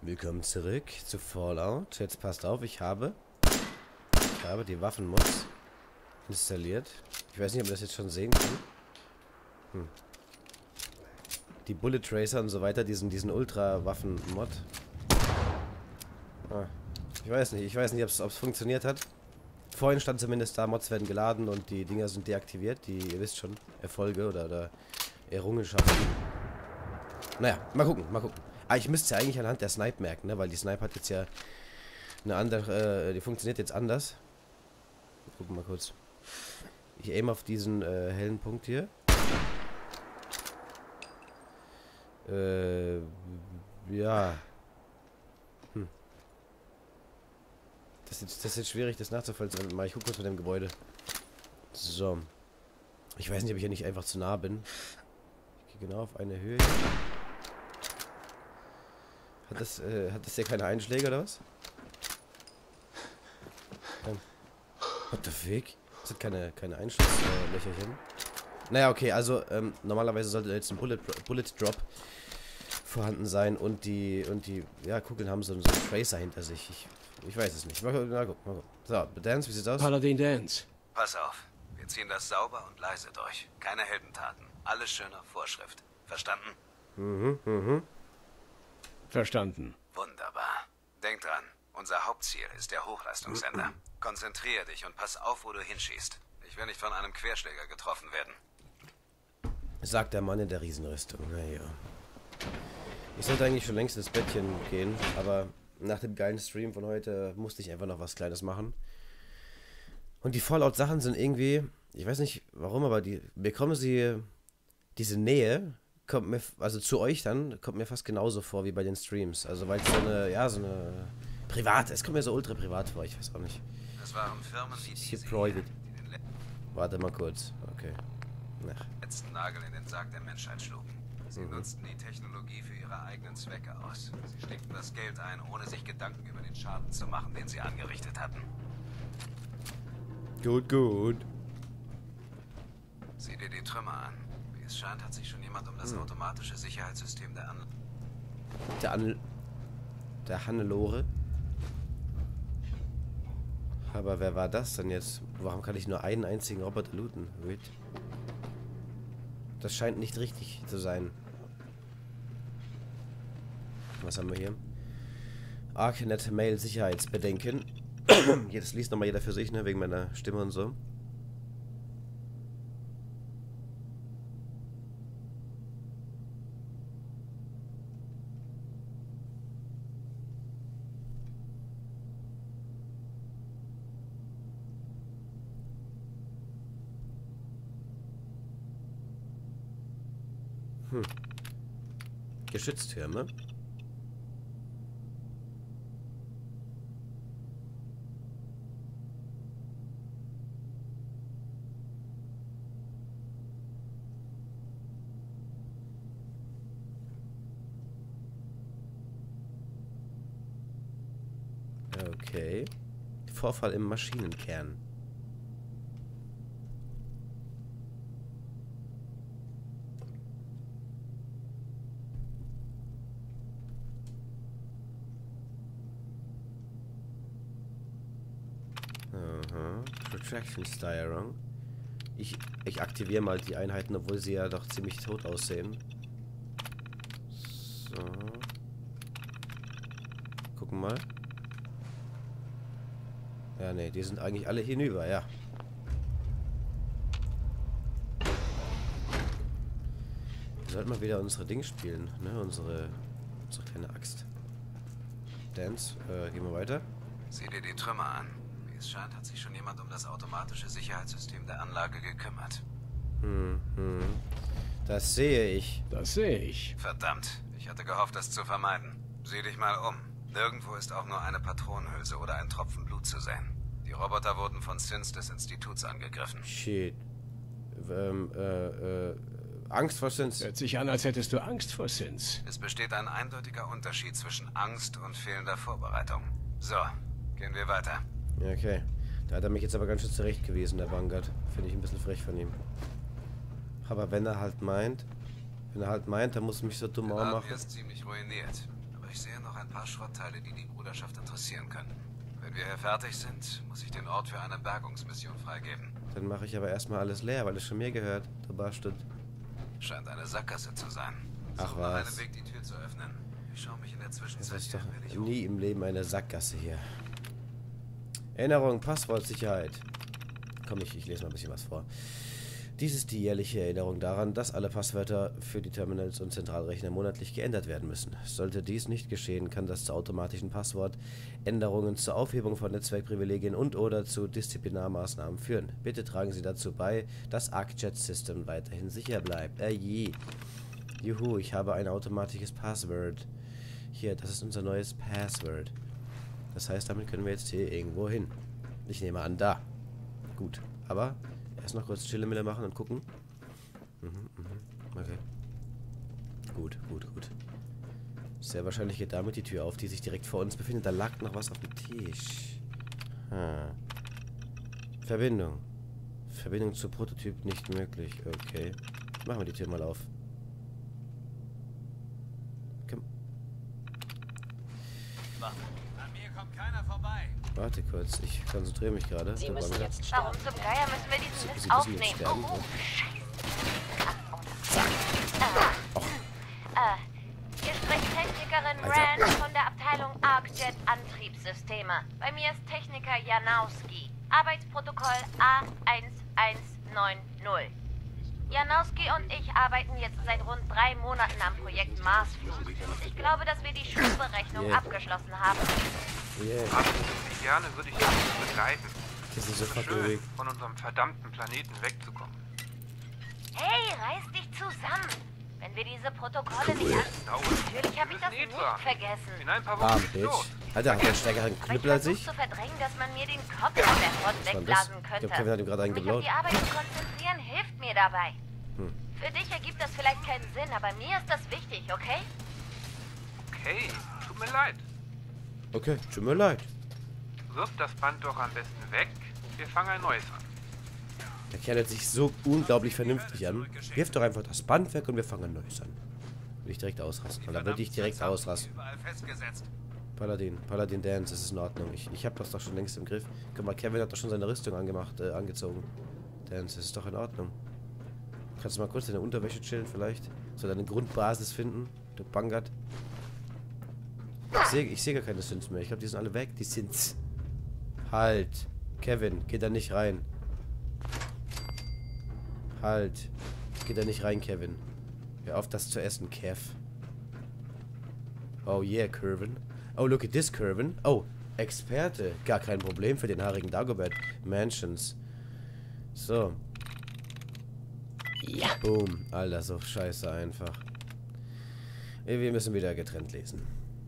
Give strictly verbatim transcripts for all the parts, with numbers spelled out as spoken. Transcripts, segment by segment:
Willkommen zurück zu Fallout. Jetzt passt auf, ich habe, ich habe die Waffenmods installiert. Ich weiß nicht, ob man das jetzt schon sehen kann. Hm. Die Bullet Tracer und so weiter, diesen, diesen Ultra-Waffen-Mod. Ah, ich weiß nicht, ich weiß nicht, ob es funktioniert hat. Vorhin stand zumindest da, Mods werden geladen und die Dinger sind deaktiviert. Die, ihr wisst schon, Erfolge oder, oder Errungenschaften. Naja, mal gucken, mal gucken. Ah, ich müsste es ja eigentlich anhand der Snipe merken, ne? Weil die Snipe hat jetzt ja eine andere, äh, die funktioniert jetzt anders. Gucken wir mal kurz. Ich aim auf diesen äh, hellen Punkt hier. Äh, ja. Hm. Das ist, jetzt, das ist jetzt schwierig, das nachzuvollziehen. Ich gucke kurz mit dem Gebäude. So. Ich weiß nicht, ob ich hier nicht einfach zu nah bin. Ich gehe genau auf eine Höhe. Hat das, äh, hat das hier keine Einschläge oder was? Ähm, what the fuck? Das hat keine, keine Einschlusslöcherchen. Naja, okay, also ähm, normalerweise sollte jetzt ein Bullet, Bullet Drop vorhanden sein und die, und die, ja, Kugeln haben so, so einen Tracer hinter sich. Ich, ich weiß es nicht. Mal gucken, mal gucken, mal gucken. So, Dance, wie sieht's aus? Paladin Dance. Pass auf, wir ziehen das sauber und leise durch. Keine Heldentaten. Alles schön auf Vorschrift. Verstanden? Mhm, mhm. Verstanden. Wunderbar. Denk dran, unser Hauptziel ist der Hochleistungssender. Konzentriere dich und pass auf, wo du hinschießt. Ich will nicht von einem Querschläger getroffen werden. Sagt der Mann in der Riesenrüstung. Naja. Ich sollte eigentlich schon längst ins Bettchen gehen, aber nach dem geilen Stream von heute musste ich einfach noch was Kleines machen. Und die Fallout-Sachen sind irgendwie, ich weiß nicht warum, aber die bekommen sie, diese Nähe, kommt mir, also zu euch dann, kommt mir fast genauso vor wie bei den Streams. Also weil es so eine, ja, so eine private, es kommt mir so ultra privat vor, ich weiß auch nicht. Das waren Firmen wie Hier diese private. hier, die den Warte mal kurz, okay. Ach. letzten Nagel in den Sarg der Menschheit schlugen. Sie mhm. nutzten die Technologie für ihre eigenen Zwecke aus. Sie steckten das Geld ein, ohne sich Gedanken über den Schaden zu machen, den sie angerichtet hatten. Gut, gut. Sieh dir die Trümmer an. Wie es scheint, hat sich schon jemand um das automatische Sicherheitssystem der An... Der An... Der Hannelore. Aber wer war das denn jetzt? Warum kann ich nur einen einzigen Roboter looten? Wait. Das scheint nicht richtig zu sein. Was haben wir hier? Arcnet Mail Sicherheitsbedenken. Jetzt liest nochmal jeder für sich, ne? Wegen meiner Stimme und so. Hm. Geschütztürme. Okay. Vorfall im Maschinenkern. Aha. Protraction Steuerung. Ich, ich aktiviere mal die Einheiten, obwohl sie ja doch ziemlich tot aussehen. So. Gucken mal. Ja, ne, die sind eigentlich alle hinüber, ja. Wir sollten mal wieder unsere Ding spielen, ne? Unsere, unsere kleine Axt. Dance, äh, gehen wir weiter. Sieh dir die Trümmer an. Wie es scheint, hat sich schon jemand um das automatische Sicherheitssystem der Anlage gekümmert. Hm, hm. Das sehe ich. Das sehe ich. Verdammt, ich hatte gehofft, das zu vermeiden. Sieh dich mal um. Nirgendwo ist auch nur eine Patronenhülse oder ein Tropfen Blut zu sehen. Die Roboter wurden von Synths des Instituts angegriffen. Shit. Ähm, äh, äh, Angst vor Synths. Hört sich an, als hättest du Angst vor Synths. Es besteht ein eindeutiger Unterschied zwischen Angst und fehlender Vorbereitung. So, gehen wir weiter. Okay. Da hat er mich jetzt aber ganz schön zurechtgewiesen, der Vanguard. Finde ich ein bisschen frech von ihm. Aber wenn er halt meint, wenn er halt meint, er muss mich so dumm Der Laden machen. hier ist ziemlich ruiniert. Aber Ich sehe noch ein paar Schrottteile, die die Bruderschaft interessieren könnten. Wenn wir hier fertig sind, muss ich den Ort für eine Bergungsmission freigeben. Dann mache ich aber erstmal alles leer, weil es schon mir gehört. Du Bastard. Scheint eine Sackgasse zu sein. Ach Such nach was. einem Weg, die Tür zu öffnen. Ich schaue mich in der Das Zwischenzeit ist hier doch ein wenig um. nie im Leben eine Sackgasse hier. Erinnerung, Passwortsicherheit. Komm, ich, ich lese mal ein bisschen was vor. Dies ist die jährliche Erinnerung daran, dass alle Passwörter für die Terminals und Zentralrechner monatlich geändert werden müssen. Sollte dies nicht geschehen, kann das zu automatischen Passwortänderungen, zur Aufhebung von Netzwerkprivilegien und oder zu Disziplinarmaßnahmen führen. Bitte tragen Sie dazu bei, dass ArcJet-System weiterhin sicher bleibt. Äh, je. Juhu, ich habe ein automatisches Passwort. Hier, das ist unser neues Passwort. Das heißt, damit können wir jetzt hier irgendwo hin. Ich nehme an, da. Gut, aber erst noch kurz Chillemille machen und gucken. Mhm, mhm, okay. Gut, gut, gut. Sehr wahrscheinlich geht damit die Tür auf, die sich direkt vor uns befindet. Da lag noch was auf dem Tisch. Ah. Verbindung. Verbindung zu Prototyp nicht möglich. Okay. Machen wir die Tür mal auf. Komm. An mir kommt keiner vorbei. Warte kurz, ich konzentriere mich gerade. Sie Da müssen waren wir. jetzt Warum sterben. zum Geier müssen wir diesen Sie Mist müssen jetzt aufnehmen? sterben. Oh, Scheiße. Äh, äh, hier spricht Technikerin Alter. Rand von der Abteilung ArcJet Antriebssysteme. Bei mir ist Techniker Janowski. Arbeitsprotokoll A eins eins neun null. Janowski und ich arbeiten jetzt seit rund drei Monaten am Projekt Marsflug. Ich glaube, dass wir die Schulberechnung Yeah. abgeschlossen haben. Yeah. Absolut gerne würde ich euch begleiten. Das ist so So fucking schön, Weg. von unserem verdammten Planeten wegzukommen. Hey, reiß dich zusammen! Wenn wir diese Protokolle nicht an... Dauert. Natürlich habe ich das Wir müssen eh nicht fahren. vergessen. In ein paar Bam, Wochen geht's Bitch. los. Alter, hat der stärkeren Aber ich Knüppel als versuche ich? zu verdrängen, dass man mir den Kopf an der Front Was war das? wegblasen Ich könnte. glaube, Kevin hat ihm gerade einen Mich auf geblaut. die Arbeit zu konzentrieren hilft mir dabei. Hm. Für dich ergibt das vielleicht keinen Sinn, aber mir ist das wichtig, okay? Okay, tut mir leid. Okay, tut mir leid. Wirf das Band doch am besten weg. Wir fangen ein neues an. Der Kerl hört sich so unglaublich vernünftig an. Wirf doch einfach das Band weg und wir fangen ein neues an. Würde ich direkt ausrasten. Oder würde ich direkt ausrasten. Überall festgesetzt. Paladin, Paladin Dance, das ist in Ordnung. Ich, ich habe das doch schon längst im Griff. Guck mal, Kevin hat doch schon seine Rüstung angemacht, äh, angezogen. Dance, das ist doch in Ordnung. Kannst du mal kurz deine Unterwäsche chillen vielleicht? So deine Grundbasis finden, du Bangert. Ich sehe ich seh gar keine Sins mehr. Ich glaube, die sind alle weg, die Sins. Halt. Kevin, geh da nicht rein. Halt. Geh da nicht rein, Kevin. Hör auf, das zu essen, Kev. Oh yeah, Curvin. Oh, look at this, Curvin. Oh, Experte. Gar kein Problem für den haarigen Dagobert. Mansions. So. Ja. Boom. Alter, so scheiße einfach. Wir müssen wieder getrennt lesen.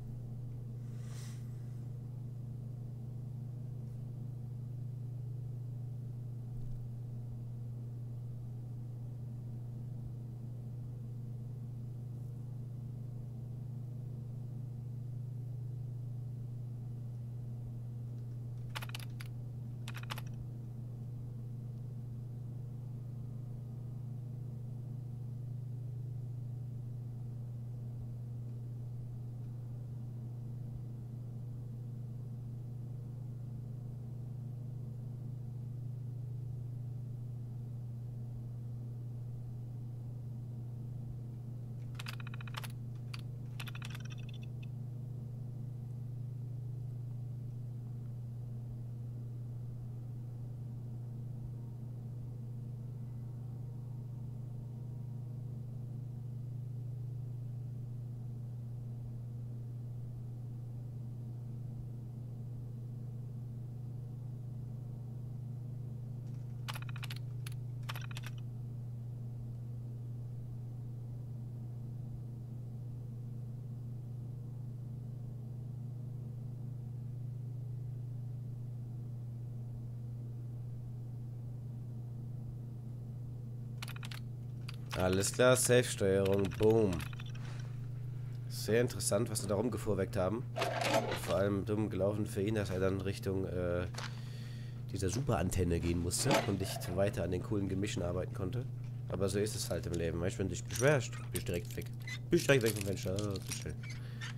Alles klar, Safe-Steuerung, boom. Sehr interessant, was sie da rumgefuhrweckt haben. Vor allem dumm gelaufen für ihn, dass er dann Richtung äh, dieser Superantenne gehen musste und nicht weiter an den coolen Gemischen arbeiten konnte. Aber so ist es halt im Leben. Manchmal, wenn du dich beschwerst, bist du direkt weg. Bist direkt weg vom Fenster. Oh, so schön.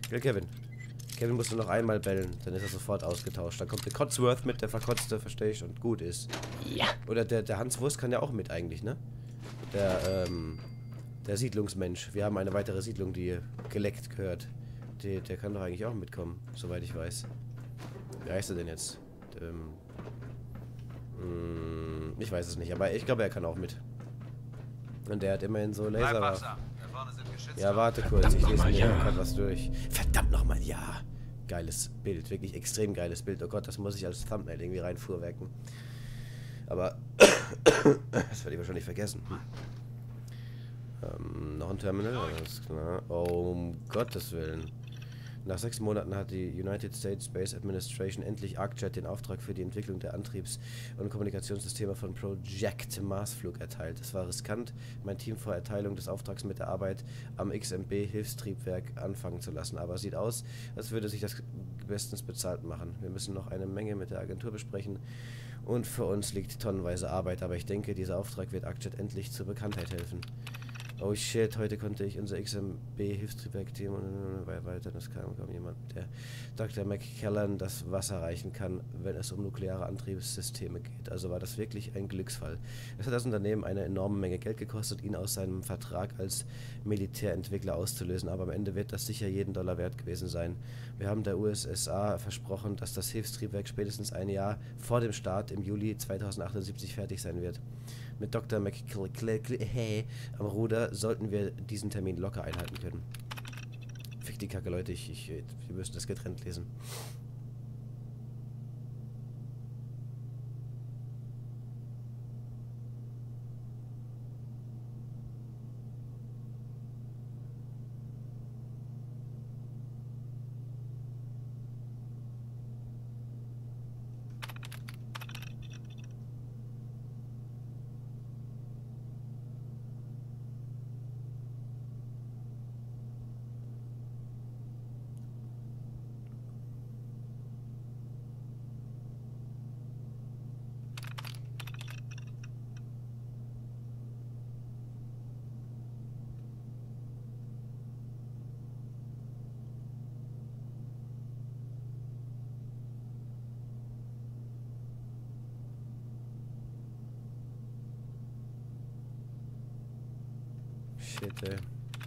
Ja, Kevin. Kevin musste noch einmal bellen, dann ist er sofort ausgetauscht. Dann kommt der Cotsworth mit, der Verkotzte, verstehe ich, und gut ist. Ja. Oder der, der Hans Wurst kann ja auch mit eigentlich, ne? Der, ähm, der Siedlungsmensch. Wir haben eine weitere Siedlung, die geleckt gehört. Die, der kann doch eigentlich auch mitkommen, soweit ich weiß. Wie heißt er denn jetzt? Ähm, mh, ich weiß es nicht, aber ich glaube, er kann auch mit. Und der hat immerhin so Laser. Ja, warte kurz, ich lese mir ja. gerade was durch. Verdammt nochmal, ja. Geiles Bild, wirklich extrem geiles Bild. Oh Gott, das muss ich als Thumbnail irgendwie reinfuhrwerken. Aber das werde ich wahrscheinlich vergessen. Hm. Ähm, noch ein Terminal, alles klar. Oh, um Gottes Willen. Nach sechs Monaten hat die United States Space Administration endlich ArcJet den Auftrag für die Entwicklung der Antriebs- und Kommunikationssysteme von Project Marsflug erteilt. Es war riskant, mein Team vor Erteilung des Auftrags mit der Arbeit am X M B-Hilfstriebwerk anfangen zu lassen, aber es sieht aus, als würde sich das bestens bezahlt machen. Wir müssen noch eine Menge mit der Agentur besprechen und für uns liegt tonnenweise Arbeit, aber ich denke, dieser Auftrag wird ArcJet endlich zur Bekanntheit helfen. Oh shit, heute konnte ich unser X M B-Hilfstriebwerk-Team und weiter, das kam kaum jemand, der Doktor McKellan das Wasser reichen kann, wenn es um nukleare Antriebssysteme geht. Also war das wirklich ein Glücksfall. Es hat das Unternehmen eine enorme Menge Geld gekostet, ihn aus seinem Vertrag als Militärentwickler auszulösen, aber am Ende wird das sicher jeden Dollar wert gewesen sein. Wir haben der U S S A versprochen, dass das Hilfstriebwerk spätestens ein Jahr vor dem Start im Juli zweitausendachtundsiebzig fertig sein wird. Mit Doktor McKellan am Ruder sollten wir diesen Termin locker einhalten können. Fick die Kacke, Leute, ich, ich, wir müssen das getrennt lesen. Shit, ey.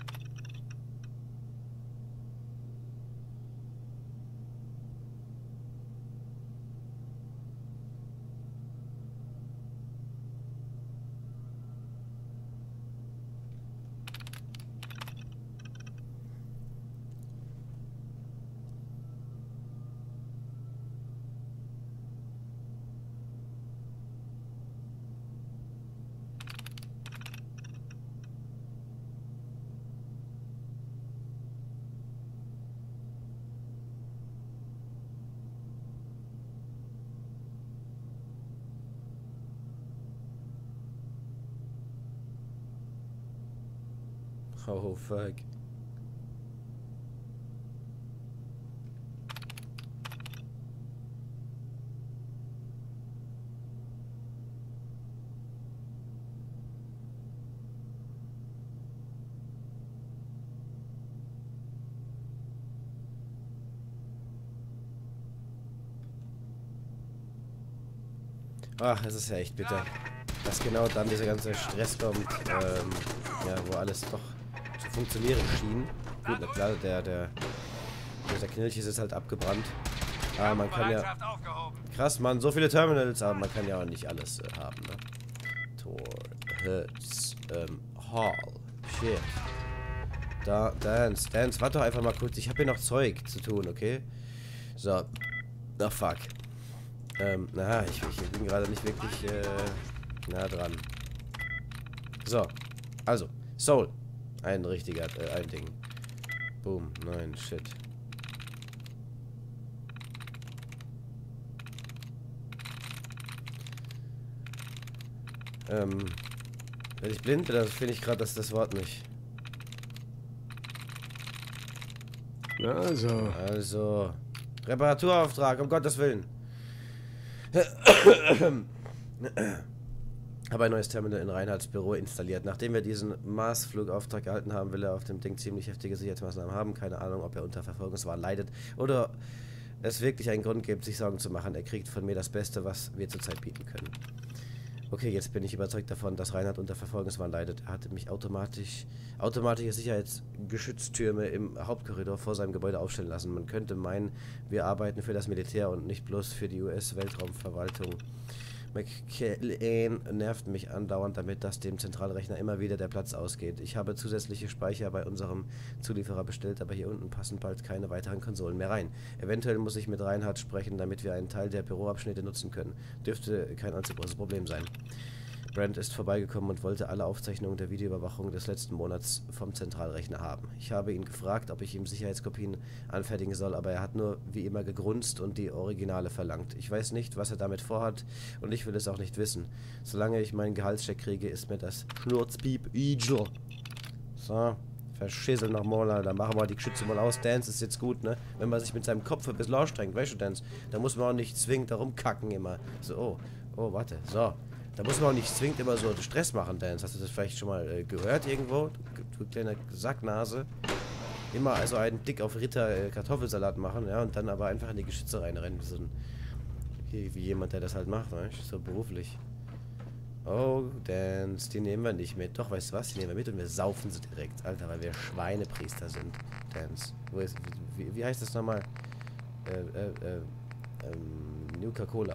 Oh, fuck. Ach, es ist ja echt bitter, dass genau dann dieser ganze Stress kommt, ähm, ja, wo alles doch zu funktionieren schien. Gut, na klar, der, der, der Knilch ist halt abgebrannt. Aber man kann ja... Krass, Mann, so viele Terminals, aber man kann ja auch nicht alles äh, haben, ne? Tor, Hits, ähm, Hall, shit. Da, Dance, Dance, warte doch einfach mal kurz, ich habe hier noch Zeug zu tun, okay? So. Ach, fuck. Ähm, na, ich, ich bin gerade nicht wirklich, äh, nah dran. So. Also, Soul. Ein richtiger, äh, ein Ding. Boom, nein, shit. Ähm, werde ich blind oder finde ich gerade das, das Wort nicht? Also. Also, Reparaturauftrag, um Gottes Willen. Habe ein neues Terminal in Reinhards Büro installiert. Nachdem wir diesen Mars-Flugauftrag erhalten haben, will er auf dem Ding ziemlich heftige Sicherheitsmaßnahmen haben. Keine Ahnung, ob er unter Verfolgungswahn leidet oder es wirklich einen Grund gibt, sich Sorgen zu machen. Er kriegt von mir das Beste, was wir zurzeit bieten können. Okay, jetzt bin ich überzeugt davon, dass Reinhard unter Verfolgungswahn leidet. Er hatte mich automatisch, automatische Sicherheitsgeschütztürme im Hauptkorridor vor seinem Gebäude aufstellen lassen. Man könnte meinen, wir arbeiten für das Militär und nicht bloß für die U S-Weltraumverwaltung. McCain nervt mich andauernd damit, dass dem Zentralrechner immer wieder der Platz ausgeht. Ich habe zusätzliche Speicher bei unserem Zulieferer bestellt, aber hier unten passen bald keine weiteren Konsolen mehr rein. Eventuell muss ich mit Reinhard sprechen, damit wir einen Teil der Büroabschnitte nutzen können. Dürfte kein allzu großes Problem sein. Brent ist vorbeigekommen und wollte alle Aufzeichnungen der Videoüberwachung des letzten Monats vom Zentralrechner haben. Ich habe ihn gefragt, ob ich ihm Sicherheitskopien anfertigen soll, aber er hat nur wie immer gegrunzt und die Originale verlangt. Ich weiß nicht, was er damit vorhat und ich will es auch nicht wissen. Solange ich meinen Gehaltscheck kriege, ist mir das Schnurzpiep Igel. So, verschissel nochmal, dann machen wir die Geschütze mal aus. Dance ist jetzt gut, ne? Wenn man sich mit seinem Kopf ein bisschen anstrengt, weißt du, Dance, da muss man auch nicht zwingend darum kacken immer. So, oh, oh, warte, so. Da muss man auch nicht zwingend immer so Stress machen, Dance. Hast du das vielleicht schon mal äh, gehört irgendwo? Du, du kleine Sacknase. Immer also einen dick auf Ritter äh, Kartoffelsalat machen, ja, und dann aber einfach in die Geschütze reinrennen. Wie, so ein, wie, wie jemand, der das halt macht, weißt du? So beruflich. Oh, Dance, die nehmen wir nicht mit. Doch, weißt du was? Die nehmen wir mit und wir saufen sie direkt. Alter, weil wir Schweinepriester sind. Dance. Wo ist, wie, wie heißt das nochmal? Äh, äh, äh, ähm, Nuka-Cola.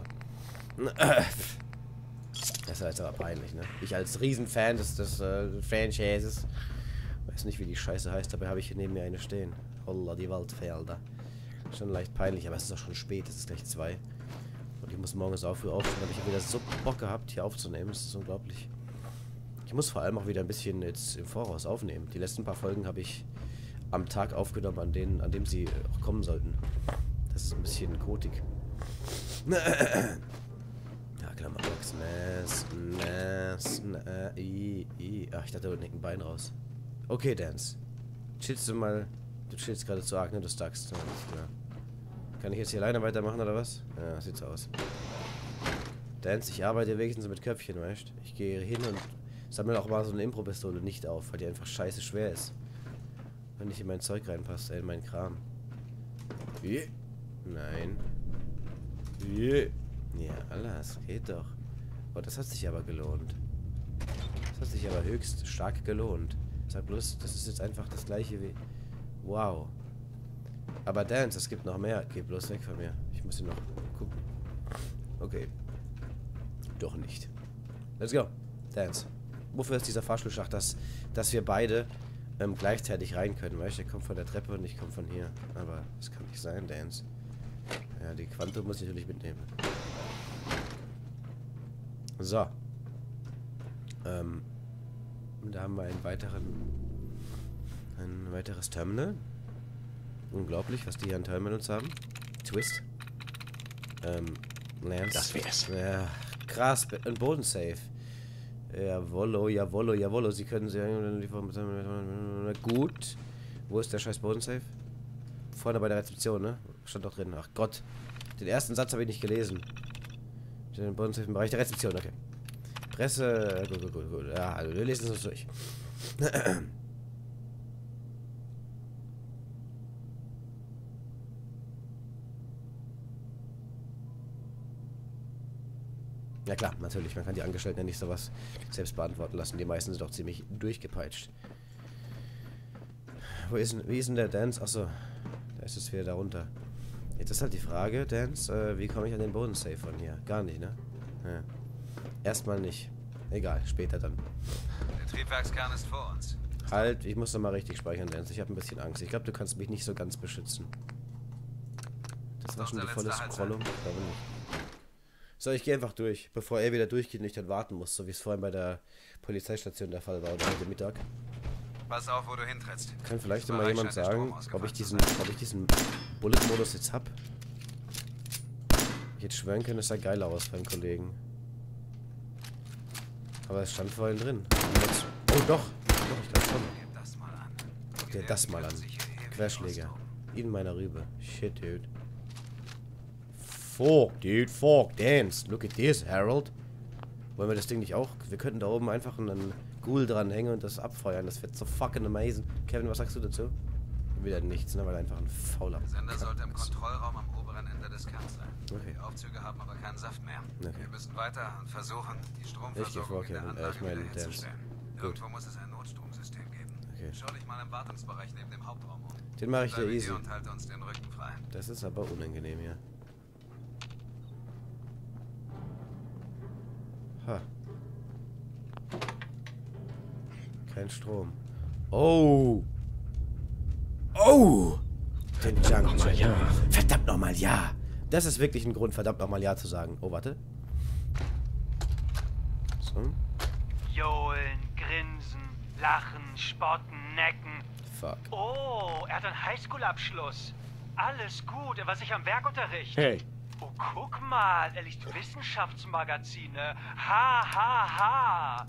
Das ist jetzt aber peinlich, ne? Ich als Riesenfan des, des äh, Franchises weiß nicht, wie die Scheiße heißt, dabei habe ich hier neben mir eine stehen. Holla, die Waldfelder. Schon leicht peinlich, aber es ist auch schon spät, es ist gleich zwei. Und ich muss morgens auch früh aufstehen, aber ich habe wieder so Bock gehabt, hier aufzunehmen, das ist unglaublich. Ich muss vor allem auch wieder ein bisschen jetzt im Voraus aufnehmen. Die letzten paar Folgen habe ich am Tag aufgenommen, an, denen, an dem sie auch kommen sollten. Das ist ein bisschen kotig. Klammerbox, Nass, Nass, Nass, i, i. Ach, ich dachte, da unten hängt ein Bein raus. Okay, Dance. Chillst du mal. Du chillst gerade zu arg, ne? Du stackst. Ja, klar. Kann ich jetzt hier alleine weitermachen, oder was? Ja, sieht so aus. Dance, ich arbeite wenigstens mit Köpfchen, weißt du? Ich gehe hin und sammle auch mal so eine Impro-Pistole nicht auf, weil die einfach scheiße schwer ist. Wenn nicht in mein Zeug reinpasst, ey, in meinen Kram. Yeah. Nein. Yeah. Ja, alles geht doch. Oh, das hat sich aber gelohnt. Das hat sich aber höchst stark gelohnt. Sag bloß, das ist jetzt einfach das gleiche wie... Wow. Aber Dance, es gibt noch mehr. Geh bloß weg von mir. Ich muss hier noch gucken. Okay. Doch nicht. Let's go. Dance. Wofür ist dieser Fahrstuhlschacht? Dass, dass wir beide ähm, gleichzeitig rein können. Weißt du, der kommt von der Treppe und ich komme von hier. Aber das kann nicht sein, Dance. Ja, die Quantum muss ich natürlich mitnehmen. So. Ähm. Da haben wir einen weiteren. Ein weiteres Terminal. Unglaublich, was die hier an Terminals haben. Twist. Ähm. Lance. Das wär's. Ja, krass. Ein Bodensafe. Jawollo, jawollo, jawollo. Sie können sie. Gut. Wo ist der scheiß Bodensafe? Vorne bei der Rezeption, ne? Stand doch drin. Ach Gott. Den ersten Satz habe ich nicht gelesen. Den Bodensafe im Bereich der Rezeption, okay. Presse. Gut, gut, gut, gut. Ja, also wir lesen es uns durch. Ja klar, natürlich. Man kann die Angestellten ja nicht sowas selbst beantworten lassen. Die meisten sind doch ziemlich durchgepeitscht. Wo ist denn, wie ist denn der Dance? Achso, da ist es wieder darunter. Jetzt ist halt die Frage, Dance, äh, wie komme ich an den Bodensafe von hier? Gar nicht, ne? Ja. Erstmal nicht. Egal, später dann. Der Triebwerkskern ist vor uns. Halt, ich muss noch mal richtig speichern, Dance. Ich habe ein bisschen Angst. Ich glaube, du kannst mich nicht so ganz beschützen. Das war schon die volle Scrollung. Glaube nicht. So, ich gehe einfach durch, bevor er wieder durchgeht und ich dann warten muss, so wie es vorhin bei der Polizeistation der Fall war oder heute Mittag. Pass auf, wo du hintrittst. Kann vielleicht mal jemand sagen, ob ich diesen, ob ich diesen Bullet-Modus jetzt hab? Ich hätte schwören können, es sah geil aus beim Kollegen. Aber es stand vorhin drin. Jetzt, oh doch, doch, ich glaube schon. Gib das mal an. Guck dir das mal an. Querschläger. In meiner Rübe. Shit, dude. Fuck, dude, fuck, Dance. Look at this, Harold. Wollen wir das Ding nicht auch? Wir könnten da oben einfach einen Ghoul dranhängen und das abfeuern. Das wird so fucking amazing. Kevin, was sagst du dazu? Wieder nichts, ne? Weil er einfach ein fauler... Der Sender sollte im Kontrollraum am oberen Ende des Kerns sein. Okay. Die Aufzüge haben aber keinen Saft mehr. Okay. Wir müssen weiter und versuchen, die Stromversorgung vor, in der Kevin. Anlage Äh, ich meine, wiederherzustellen. Gut. Irgendwo muss es ein Notstromsystem geben. Okay. Schau dich mal im Wartungsbereich neben dem Hauptraum um. Den mache ich Bleib ja hier easy. und halte uns den Rücken frei. Das ist aber unangenehm hier. Ha. Kein Strom. Oh! Oh! Den Junk Jet. Ja. Verdammt nochmal ja! Das ist wirklich ein Grund, verdammt nochmal ja zu sagen. Oh, warte. So. Johlen, grinsen, lachen, spotten, necken. Fuck. Oh, er hat einen Highschool-Abschluss. Alles gut, er war sich am Werkunterricht. Hey, Oh, guck mal, er liest Wissenschaftsmagazine. Ha, ha, ha.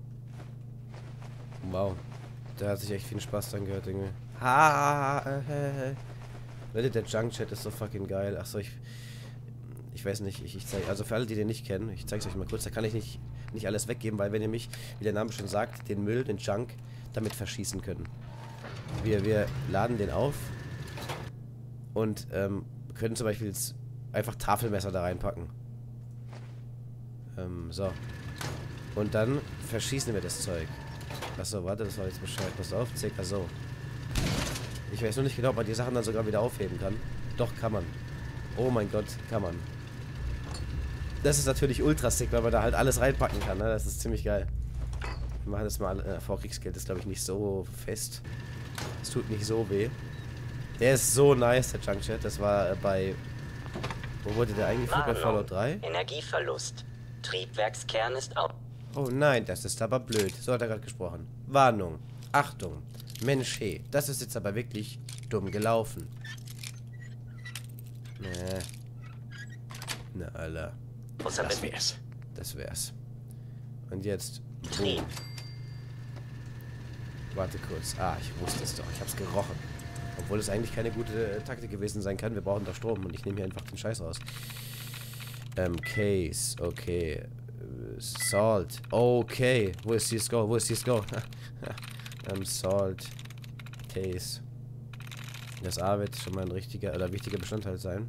Wow. Der hat sich echt viel Spaß dran gehört, irgendwie. Ha! Äh, Leute, der Junk-Chat ist so fucking geil. Achso, ich... Ich weiß nicht, ich, ich zeige... Also für alle, die den nicht kennen, ich zeige es euch mal kurz. Da kann ich nicht, nicht alles weggeben, weil wir nämlich, wie der Name schon sagt, den Müll, den Junk, damit verschießen können. Wir, wir laden den auf und ähm, können zum Beispiel jetzt einfach Tafelmesser da reinpacken. Ähm, so. Und dann verschießen wir das Zeug. Achso, warte, das war jetzt Bescheid. Pass auf, circa so. Ich weiß nur nicht genau, ob man die Sachen dann sogar wieder aufheben kann. Doch, kann man. Oh mein Gott, kann man. Das ist natürlich ultra sick, weil man da halt alles reinpacken kann, ne? Das ist ziemlich geil. Wir machen das mal. Äh, Vorkriegsgeld ist, glaube ich, nicht so fest. Es tut nicht so weh. Der ist so nice, der Junk-Chat. Das war äh, bei... Wo wurde der eingeführt? Bei Fallout drei? Energieverlust. Triebwerkskern ist auf. Oh nein, das ist aber blöd. So hat er gerade gesprochen. Warnung. Achtung. Mensch, hey. Das ist jetzt aber wirklich dumm gelaufen. Nee. Na, Alter. Außer das wär's. Das wär's. Und jetzt... Betrieb. Warte kurz. Ah, ich wusste es doch. Ich hab's gerochen. Obwohl es eigentlich keine gute äh, Taktik gewesen sein kann. Wir brauchen doch Strom und ich nehme hier einfach den Scheiß raus. Ähm, Case. Okay. Äh, Salt. Okay. Wo ist C S G O? Wo ist C S G O? ähm, Salt. Case. Das A wird schon mal ein richtiger oder wichtiger Bestandteil sein.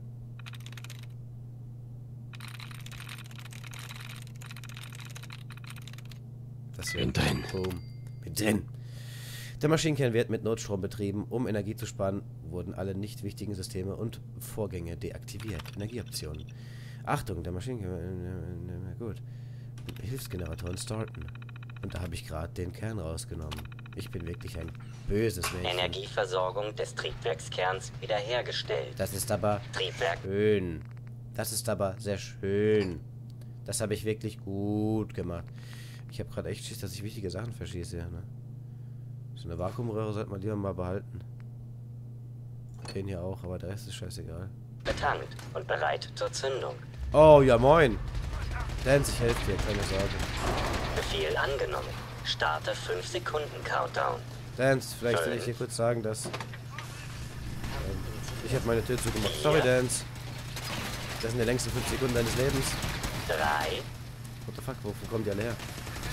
Das Bin drin. Boom. Bin drin. Der Maschinenkern wird mit Notstrom betrieben. Um Energie zu sparen, wurden alle nicht wichtigen Systeme und Vorgänge deaktiviert. Energieoptionen. Achtung, der Maschinenkern... Na gut. Hilfsgeneratoren starten. Und da habe ich gerade den Kern rausgenommen. Ich bin wirklich ein böses Mädchen. Energieversorgung des Triebwerkskerns wiederhergestellt. Das ist aber Triebwerk. schön. Das ist aber sehr schön. Das habe ich wirklich gut gemacht. Ich habe gerade echt Schiss, dass ich wichtige Sachen verschieße. Ne? So eine Vakuumröhre sollte man lieber mal behalten. Den hier auch, aber der Rest ist scheißegal. Betankt und bereit zur Zündung. Oh, ja moin. Dance, ich helfe dir, keine Sorge. Befehl angenommen. Starte fünf Sekunden Countdown. Dance, vielleicht will ich dir kurz sagen, dass... Ähm, ich habe meine Tür zugemacht. Sorry, Dance. Das sind die längsten fünf Sekunden deines Lebens. Drei. What the fuck, wovon kommen die alle her?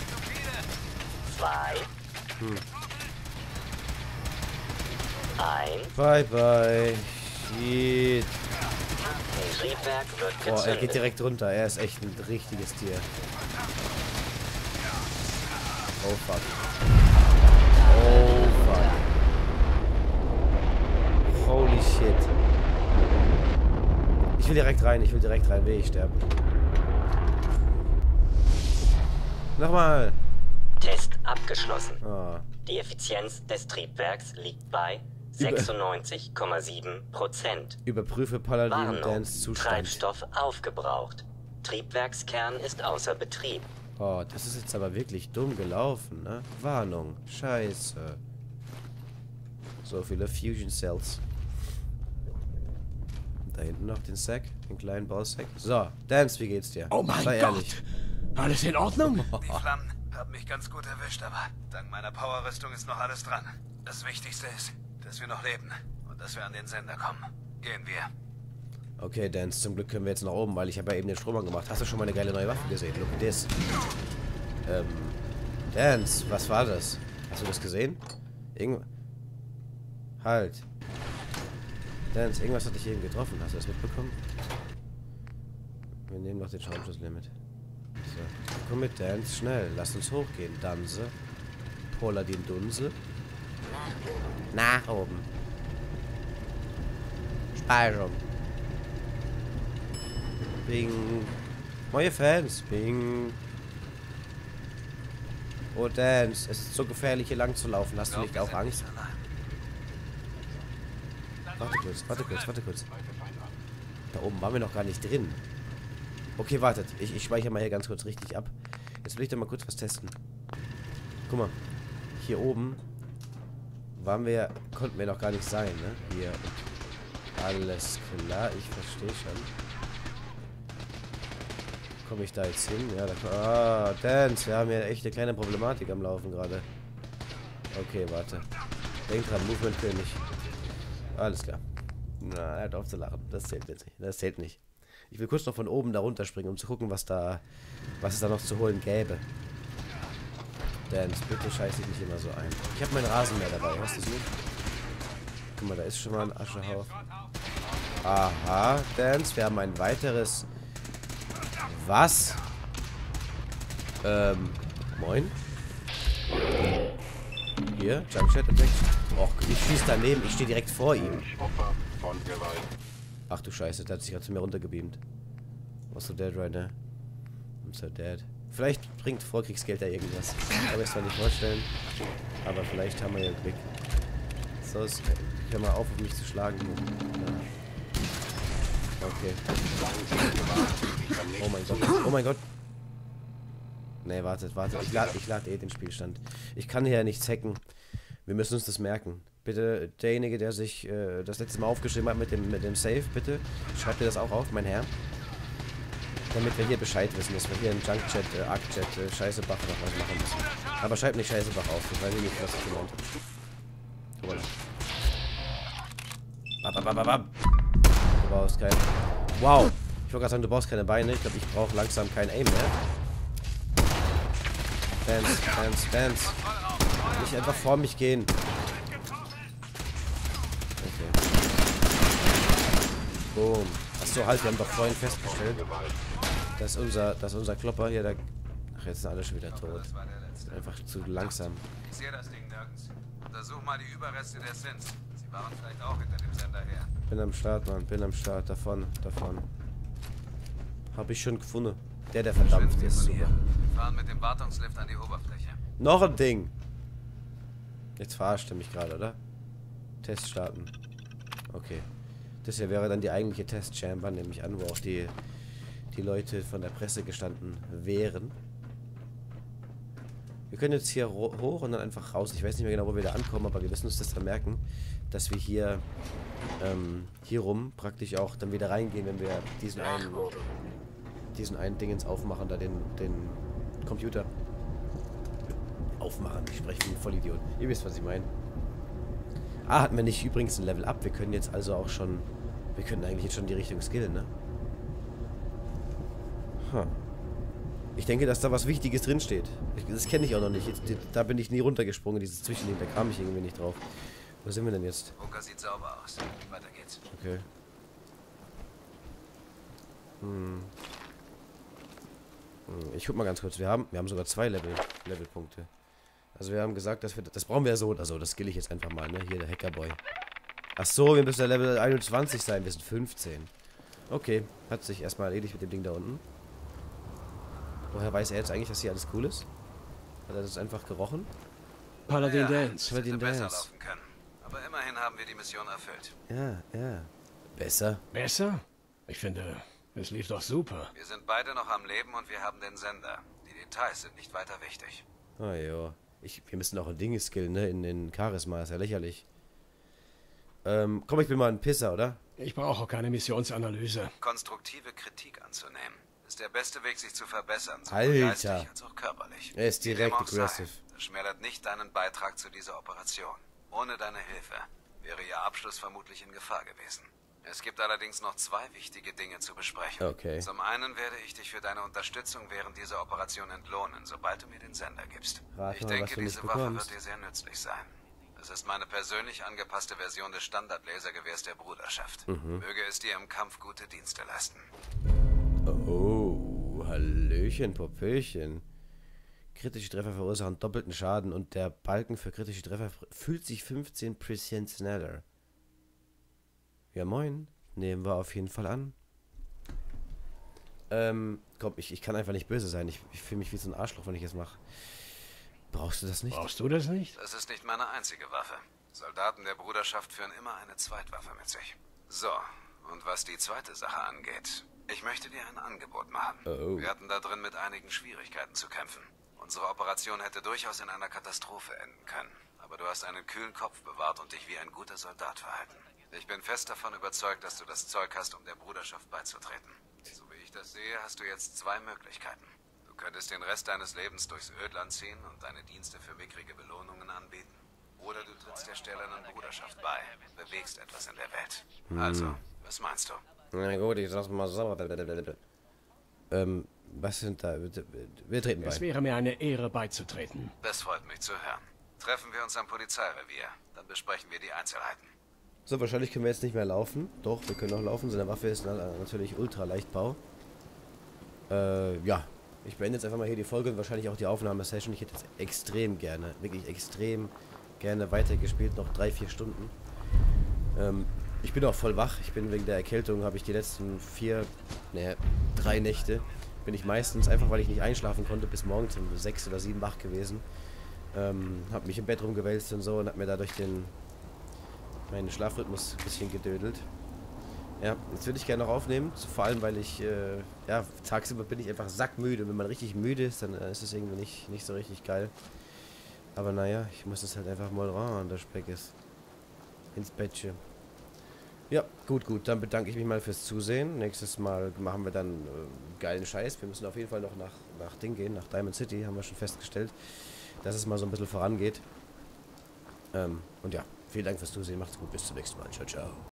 Zwei. Hm. Eins. Bye, bye. Shit. Triebwerk wird Boah, er geht gezündet. direkt runter. Er ist echt ein richtiges Tier. Oh, fuck. Oh, fuck. Holy shit. Ich will direkt rein, ich will direkt rein, will ich sterben. Nochmal. Test abgeschlossen. Oh. Die Effizienz des Triebwerks liegt bei sechsundneunzig Komma sieben Prozent. Überprüfe Paladin Warnung. Dance Zustand. Treibstoff aufgebraucht. Triebwerkskern ist außer Betrieb. Oh, das ist jetzt aber wirklich dumm gelaufen, ne? Warnung. Scheiße. So viele Fusion Cells. Da hinten noch den Sack, den kleinen Ballsack. So, Dance, wie geht's dir? Oh mein Sei Gott. ehrlich. Alles in Ordnung? Die Flammen haben mich ganz gut erwischt, aber dank meiner Powerrüstung ist noch alles dran. Das Wichtigste ist, dass wir noch leben und dass wir an den Sender kommen. Gehen wir. Okay, Dance, zum Glück können wir jetzt nach oben, weil ich habe ja eben den Strom angemacht. Hast du schon mal eine geile neue Waffe gesehen? Look at this. Ähm, Dance, was war das? Hast du das gesehen? Irgend... Halt. Dance, irgendwas hat dich eben getroffen. Hast du das mitbekommen? Wir nehmen noch den Schaumschlüssel mit. So. Komm mit, Dance, schnell. Lass uns hochgehen. Danse. Poladin Dunse. Nach oben. Speicherung. Bing. Neue Fans. Bing. Oh, Dance. Es ist so gefährlich, hier lang zu laufen. Hast du nicht auch Angst? Warte kurz, warte kurz, warte kurz. Da oben waren wir noch gar nicht drin. Okay, wartet. Ich, ich speichere mal hier ganz kurz richtig ab. Jetzt will ich doch mal kurz was testen. Guck mal. Hier oben waren wir, konnten wir noch gar nicht sein, ne? Hier. Alles klar, ich verstehe schon. Komme ich da jetzt hin? Ja, da ah, Dance, wir haben hier echt eine kleine Problematik am Laufen gerade. Okay, warte. Denk dran, Movement König. Alles klar. Na, er hat auf zu lachen. Das zählt jetzt nicht. Das zählt nicht. Ich will kurz noch von oben da runterspringen, um zu gucken, was da, was es da noch zu holen gäbe. Dance, bitte scheiß dich nicht immer so ein. Ich habe meinen Rasenmäher dabei, hast du es nicht? Guck mal, da ist schon mal ein Aschehaufen. Aha, Dance, wir haben ein weiteres... Was? Ähm, moin? Hier, Jumpshot entdeckt. Och, ich schieße daneben, ich stehe direkt vor ihm. Ach du Scheiße, der hat sich gerade zu mir runtergebeamt. Was so dead right now? I'm so dead. Vielleicht bringt Vorkriegsgeld da irgendwas. Kann mir das zwar nicht vorstellen, aber vielleicht haben wir ja Glück. So, ist, hör mal auf, auf mich zu schlagen. Ja. Okay. Oh mein Gott. Oh mein Gott. Nee, wartet, wartet. Ich lade ich lad eh den Spielstand. Ich kann hier ja nichts hacken. Wir müssen uns das merken. Bitte, derjenige, der sich äh, das letzte Mal aufgeschrieben hat mit dem, mit dem Save, bitte, schreibt dir das auch auf, mein Herr. Damit wir hier Bescheid wissen, dass wir hier im Junk-Chat, äh, Arc-Chat, äh, Scheißebach noch was machen müssen. Aber schreibt nicht Scheißebach auf, ich weiß nicht, was ich gemeint habe. Guck mal. Bab, bab, bab, bab. Du brauchst kein... Wow! Ich wollte gerade sagen, du brauchst keine Beine. Ich glaube, ich brauche langsam kein Aim mehr. Dance, Dance, Dance. Nicht einfach vor mich gehen. Okay. Boom. Achso, halt, wir haben doch vorhin festgestellt, dass unser, dass unser Klopper hier, der... Ach, jetzt sind alle schon wieder tot. Einfach zu langsam. Ich sehe das Ding nirgends. Untersuch mal die Überreste der Sins. Sie waren vielleicht auch hinter dem Sender her. Bin am Start, Mann. Bin am Start. Davon, davon. Hab ich schon gefunden. Der, der verdampft ist. Super. Wir fahren mit dem Wartungslift an die Oberfläche. Noch ein Ding. Jetzt verarscht er mich gerade, oder? Test starten. Okay. Das hier wäre dann die eigentliche Testchamber, nehme ich an, wo auch die, die Leute von der Presse gestanden wären. Wir können jetzt hier hoch und dann einfach raus. Ich weiß nicht mehr genau, wo wir da ankommen, aber wir müssen uns das dann merken, dass wir hier, ähm, hier rum praktisch auch dann wieder reingehen, wenn wir diesen einen, diesen einen Dingens aufmachen, da den, den Computer aufmachen. Ich spreche wie ein Vollidiot. Ihr wisst, was ich meine. Ah, hatten wir nicht übrigens ein Level Up. Wir können jetzt also auch schon, wir können eigentlich jetzt schon die Richtung skillen, ne? Huh. Ich denke, dass da was Wichtiges drinsteht. Das kenne ich auch noch nicht. Jetzt, da bin ich nie runtergesprungen, dieses Zwischending. Da kam ich irgendwie nicht drauf. Wo sind wir denn jetzt? Bunker sieht sauber aus. Weiter geht's. Okay. Hm. Hm. Ich guck mal ganz kurz. Wir haben, wir haben sogar zwei Level, Levelpunkte. Also wir haben gesagt, dass wir... Das brauchen wir ja so oder so. Das skill ich jetzt einfach mal, ne? Hier, der Hackerboy. Ach so, wir müssen ja Level einundzwanzig sein. Wir sind fünfzehn. Okay. Hat sich erstmal erledigt mit dem Ding da unten. Woher weiß er jetzt eigentlich, dass hier alles cool ist? Hat er das einfach gerochen? Paladin Ja, Dance. hätte Paladin besser Dance. laufen können. Aber immerhin haben wir die Mission erfüllt. Ja, ja. Besser. Besser? Ich finde, es lief doch super. Wir sind beide noch am Leben und wir haben den Sender. Die Details sind nicht weiter wichtig. Oh ja. Ich, wir müssen auch ein Ding skillen, ne? In den Charisma. Ist ja lächerlich. Ähm, komm, ich bin mal ein Pisser, oder? Ich brauche keine Missionsanalyse. Konstruktive Kritik anzunehmen ist der beste Weg, sich zu verbessern, sowohl Alter. geistig als auch körperlich. Er ist Wie direkt dem auch sei, aggressive. Das schmälert nicht deinen Beitrag zu dieser Operation. Ohne deine Hilfe wäre ihr Abschluss vermutlich in Gefahr gewesen. Es gibt allerdings noch zwei wichtige Dinge zu besprechen. Okay. Zum einen werde ich dich für deine Unterstützung während dieser Operation entlohnen, sobald du mir den Sender gibst. Rat Ich mal, denke, was du nicht diese Waffe bekommst. wird dir sehr nützlich sein. Es ist meine persönlich angepasste Version des Standard-Lasergewehrs der Bruderschaft. Mhm. Möge es dir im Kampf gute Dienste leisten. Oh, Hallöchen, Popöchen. Kritische Treffer verursachen doppelten Schaden und der Balken für kritische Treffer fühlt sich fünfzehn Prozent schneller. Ja moin, nehmen wir auf jeden Fall an. Ähm, komm, ich, ich kann einfach nicht böse sein. Ich, ich fühle mich wie so ein Arschloch, wenn ich das mache. Brauchst du das nicht? Brauchst du das nicht? Das ist nicht meine einzige Waffe. Soldaten der Bruderschaft führen immer eine Zweitwaffe mit sich. So, und was die zweite Sache angeht, ich möchte dir ein Angebot machen. Oh. Wir hatten da drin mit einigen Schwierigkeiten zu kämpfen. Unsere Operation hätte durchaus in einer Katastrophe enden können. Aber du hast einen kühlen Kopf bewahrt und dich wie ein guter Soldat verhalten. Ich bin fest davon überzeugt, dass du das Zeug hast, um der Bruderschaft beizutreten. So wie ich das sehe, hast du jetzt zwei Möglichkeiten. Du könntest den Rest deines Lebens durchs Ödland ziehen und deine Dienste für mickrige Belohnungen anbieten. Oder du trittst der stählernen Bruderschaft bei, bewegst etwas in der Welt. Hm. Also, was meinst du? Na gut, ich sag's mal so. Ähm, was sind da? Wir treten Es bei. wäre mir eine Ehre beizutreten. Das freut mich zu hören. Treffen wir uns am Polizeirevier, dann besprechen wir die Einzelheiten. So, wahrscheinlich können wir jetzt nicht mehr laufen. Doch, wir können noch laufen. Seine Waffe ist na- natürlich ultra leichtbau. Äh, ja. Ich beende jetzt einfach mal hier die Folge und wahrscheinlich auch die Aufnahmesession. Ich hätte jetzt extrem gerne, wirklich extrem gerne weitergespielt. Noch drei, vier Stunden. Ähm, ich bin auch voll wach. Ich bin wegen der Erkältung, habe ich die letzten vier, ne, drei Nächte, bin ich meistens, einfach weil ich nicht einschlafen konnte, bis morgens um sechs oder sieben wach gewesen. Ähm, habe mich im Bett rumgewälzt und so und habe mir dadurch den meinen Schlafrhythmus ein bisschen gedödelt. Ja, jetzt würde ich gerne noch aufnehmen, so vor allem, weil ich, äh, ja, tagsüber bin ich einfach sackmüde. Und wenn man richtig müde ist, dann äh, ist es irgendwie nicht, nicht so richtig geil. Aber naja, ich muss es halt einfach mal ran, der Speck ist. Ins Bettchen. Ja, gut, gut, dann bedanke ich mich mal fürs Zusehen. Nächstes Mal machen wir dann äh, geilen Scheiß. Wir müssen auf jeden Fall noch nach, nach Ding gehen, nach Diamond City, haben wir schon festgestellt, dass es mal so ein bisschen vorangeht. Ähm, und ja, vielen Dank fürs Zusehen, macht's gut, bis zum nächsten Mal. Ciao, ciao.